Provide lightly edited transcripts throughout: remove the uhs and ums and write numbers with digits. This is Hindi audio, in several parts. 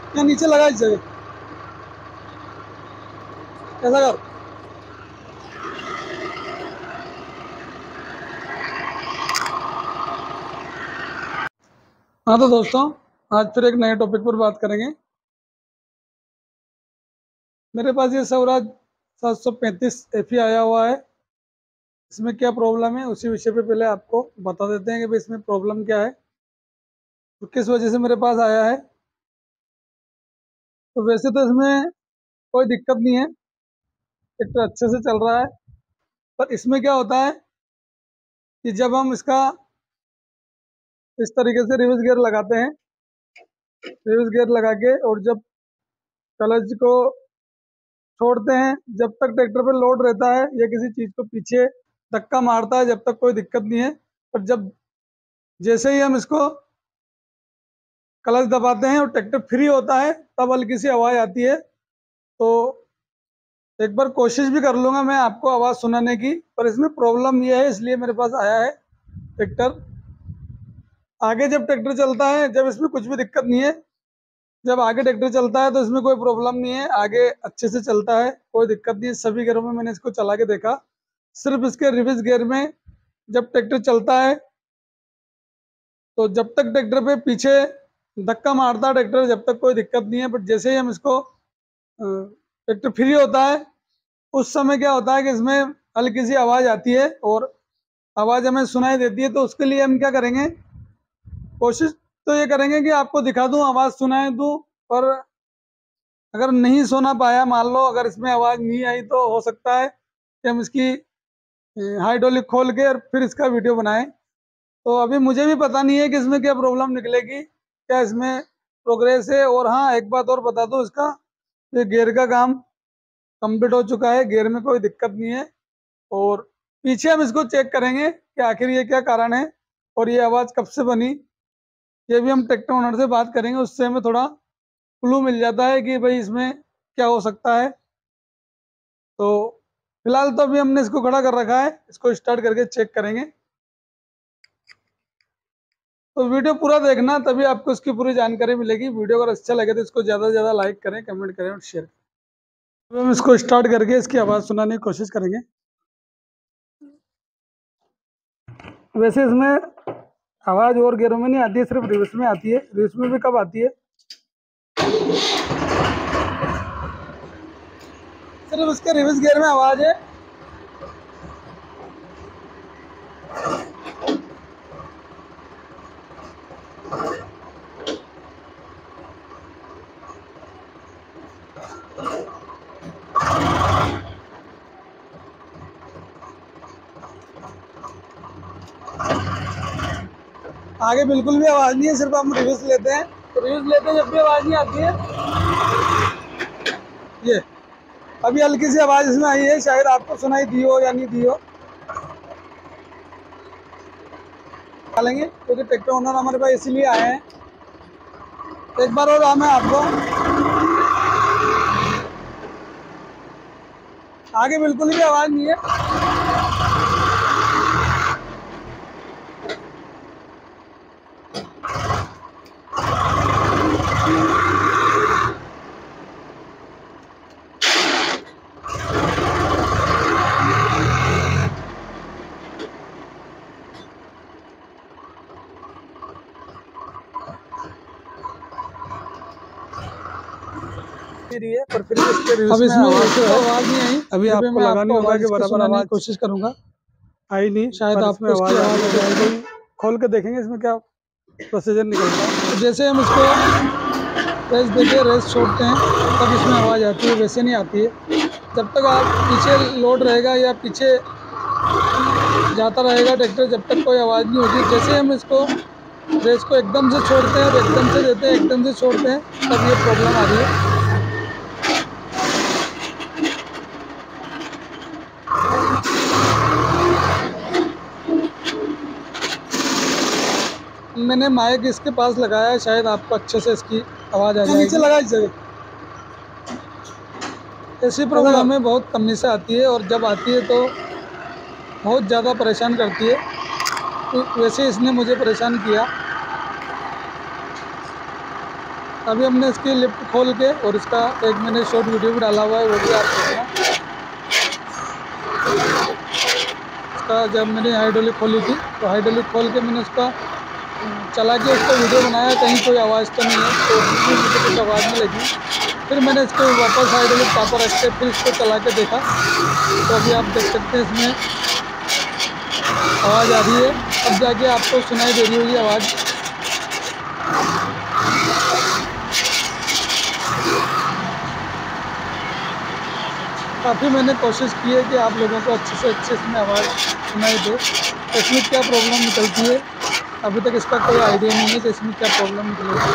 या नीचे लगा इस जगह, ऐसा कर। हाँ तो दोस्तों, आज फिर एक नए टॉपिक पर बात करेंगे। मेरे पास ये स्वराज 735 एफई आया हुआ है। इसमें क्या प्रॉब्लम है उसी विषय पे पहले आपको बता देते हैं कि भाई इसमें प्रॉब्लम क्या है तो किस वजह से मेरे पास आया है। तो वैसे तो इसमें कोई दिक्कत नहीं है, ट्रैक्टर अच्छे से चल रहा है। पर इसमें क्या होता है कि जब हम इसका इस तरीके से रिवर्स गियर लगाते हैं, रिवर्स गियर लगा के और जब क्लच को छोड़ते हैं, जब तक ट्रैक्टर पे लोड रहता है या किसी चीज़ को पीछे धक्का मारता है जब तक कोई दिक्कत नहीं है। पर जब जैसे ही हम इसको क्लच दबाते हैं और ट्रैक्टर फ्री होता है तब हल्की सी आवाज़ आती है। तो एक बार कोशिश भी कर लूँगा मैं आपको आवाज़ सुनाने की, पर इसमें प्रॉब्लम ये है इसलिए मेरे पास आया है ट्रैक्टर। आगे जब ट्रैक्टर चलता है, जब इसमें कुछ भी दिक्कत नहीं है, जब आगे ट्रैक्टर चलता है तो इसमें कोई प्रॉब्लम नहीं है, आगे अच्छे से चलता है, कोई दिक्कत नहीं है। सभी गियरों में मैंने इसको चला के देखा, सिर्फ इसके रिवर्स गियर में जब ट्रैक्टर चलता है तो जब तक ट्रैक्टर पे पीछे धक्का मारता है ट्रैक्टर, जब तक कोई दिक्कत नहीं है। बट जैसे ही हम इसको ट्रैक्टर फ्री होता है उस समय क्या होता है कि इसमें हल्की सी आवाज़ आती है और आवाज़ हमें सुनाई देती है। तो उसके लिए हम क्या करेंगे, कोशिश तो ये करेंगे कि आपको दिखा दूं, आवाज़ सुनाई दूं। पर अगर नहीं सुना पाया, मान लो अगर इसमें आवाज़ नहीं आई, तो हो सकता है कि हम इसकी हाइड्रोलिक खोल के और फिर इसका वीडियो बनाएं। तो अभी मुझे भी पता नहीं है कि इसमें क्या प्रॉब्लम निकलेगी, क्या इसमें प्रोग्रेस है। और हाँ, एक बात और बता दूं, इसका ये गियर का काम कंप्लीट हो चुका है, गियर में कोई दिक्कत नहीं है। और पीछे हम इसको चेक करेंगे कि आखिर ये क्या कारण है और ये आवाज़ कब से बनी। ये भी हम ट्रैक्टर ओनर से बात करेंगे, उससे हमें थोड़ा क्लू मिल जाता है कि भाई इसमें क्या हो सकता है। तो फिलहाल तो अभी हमने इसको खड़ा कर रखा है, इसको स्टार्ट करके चेक करेंगे। तो वीडियो पूरा देखना, तभी आपको इसकी पूरी जानकारी मिलेगी। वीडियो अगर अच्छा लगे तो इसको ज़्यादा से ज़्यादा लाइक करें, कमेंट करें और शेयर करें। अब हम इसको स्टार्ट करके इसकी आवाज़ सुनाने की कोशिश करेंगे। वैसे इसमें आवाज़ और गियरों में नहीं आती है, सिर्फ रिवर्स में आती है। रिवर्स में भी कब आती है, सिर्फ उसके रिवर्स गियर में आवाज़ है। आगे बिल्कुल भी आवाज़ नहीं है, सिर्फ हम रिवर्स लेते हैं तो रिवर्स लेते हैं जब भी आवाज़ नहीं आती है। ये अभी हल्की सी आवाज़ इसमें आई है, शायद आपको सुनाई दी हो या नहीं दी हो। डालेंगे क्योंकि ट्रैक्टर ओनर हमारे पास इसीलिए आए हैं। एक बार और मैं आपको आगे बिल्कुल भी आवाज़ नहीं है। रही है, पर फिर अब इसमें आवाज़ नहीं आई। अभी आपको लगानी होगा कि बराबर आवाज़ कोशिश करूंगा, आई नहीं, शायद आपको इसकी आवाज़ आ जाएगी। खोल के देखेंगे इसमें क्या प्रोसीजर निकलता है। तो जैसे हम इसको रेस देके रेस छोड़ते हैं तब इसमें आवाज़ आती है, वैसे नहीं आती है। जब तक आप पीछे लोड रहेगा या पीछे जाता रहेगा ट्रैक्टर, जब तक कोई आवाज़ नहीं होती। जैसे हम इसको रेस को एकदम से छोड़ते हैं और एकदम से देते हैं, एकदम से छोड़ते हैं, तब ये प्रॉब्लम आ रही है। मैंने माइक इसके पास लगाया है, शायद आपको अच्छे से इसकी आवाज़ आ जाएगी। नीचे लगा इस जगह। ऐसी प्रॉब्लम हमें बहुत कमी से आती है और जब आती है तो बहुत ज़्यादा परेशान करती है। तो वैसे इसने मुझे परेशान किया। अभी हमने इसकी लिफ्ट खोल के और इसका एक मैंने शॉर्ट वीडियो भी डाला हुआ है, वो भी आप देखना। इसका जब मैंने हाइड्रोलिक खोली थी तो हाइड्रोलिक खोल के मैंने उसका चला के उसका वीडियो बनाया, कहीं कोई आवाज़ तो नहीं है, तो उसमें भी मुझे कुछ आवाज़ नहीं लगी। फिर मैंने इसको वापस हाइड्रोलिक पापा रख के फिर इसको चला के देखा, तो अभी आप देख सकते हैं इसमें आवाज़ आ रही है। अब जाके आपको सुनाई दे रही होगी आवाज़। काफ़ी मैंने कोशिश की है कि आप लोगों को अच्छे से अच्छे इसमें आवाज़ सुनाई दे। इसमें क्या प्रॉब्लम निकलती है अभी तक इसका कोई आइडिया नहीं है कि इसमें क्या प्रॉब्लम निकलेगी।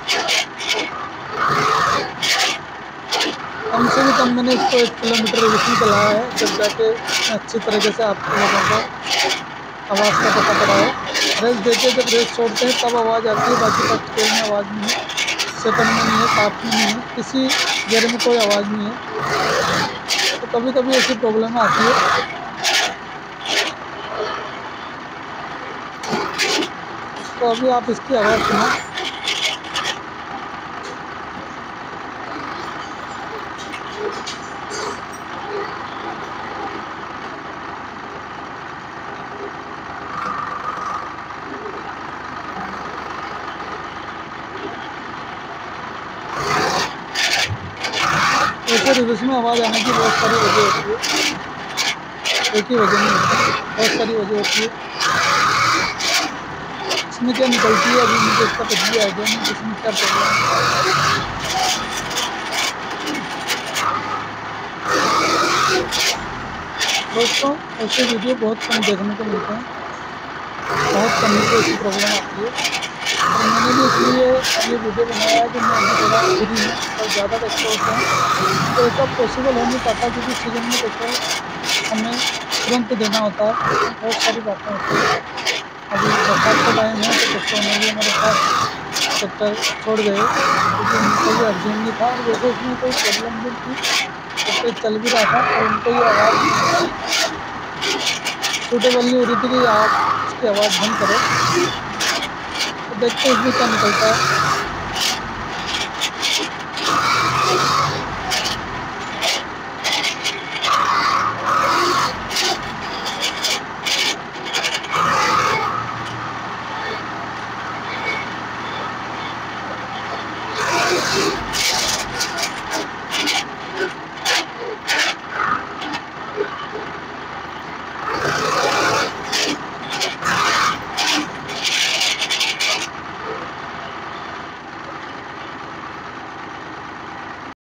कम से भी कम मैंने इसको 1 किलोमीटर रेस में चलाया है, जब जाके अच्छी तरीके से आप लोगों को आवाज़ का पता पड़ा है। रेस देते जब रेस छोड़ते हैं तब आवाज़ आती है, बाकी फर्स्ट गेयर में आवाज़ नहीं है, सेकंड में नहीं है, टॉप में नहीं है, किसी गेयर में कोई आवाज़ नहीं है। तो कभी कभी ऐसी प्रॉब्लम आती है। तो अभी आप इसकी आवाज़ सुनो। ऐसे रिवर्स में आवाज़ आने की बहुत सारी वजह होती है, एक ही वजह नहीं होती, बहुत सारी वजह होती है। इसमें क्या निकलती है अभी मुझे इसका कुछ भी आइडिया नहीं, इसमें क्या प्रॉब्लम है। दोस्तों ऐसे वीडियो बहुत कम देखने को मिलते हैं, बहुत कम ही ऐसी प्रॉब्लम आती है। और मैंने भी इसलिए ये वीडियो बनाया है कि मैं अभी थोड़ा फ्री हूँ और ज़्यादा व्यस्त होते हैं, तो ऐसा पॉसिबल हो नहीं पाता क्योंकि सीजन में पेट्रोल हमें तुरंत देना होता है, बहुत सारी बातें होती हैं। अभी बरसात का टाइम है तो पेट्रोल में भी हमारे पास ट्रैक्टर छोड़ गए क्योंकि उनको भी अर्जेंट नहीं था, और वैसे उसमें कोई प्रॉब्लम भी थी, ट्रैक्टर चल भी रहा था और उनको ये आवाज़ सूटेबल नहीं हो रही थी कि आप इसकी आवाज़ बंद करो। तो देखते हैं इसमें क्या निकलता है।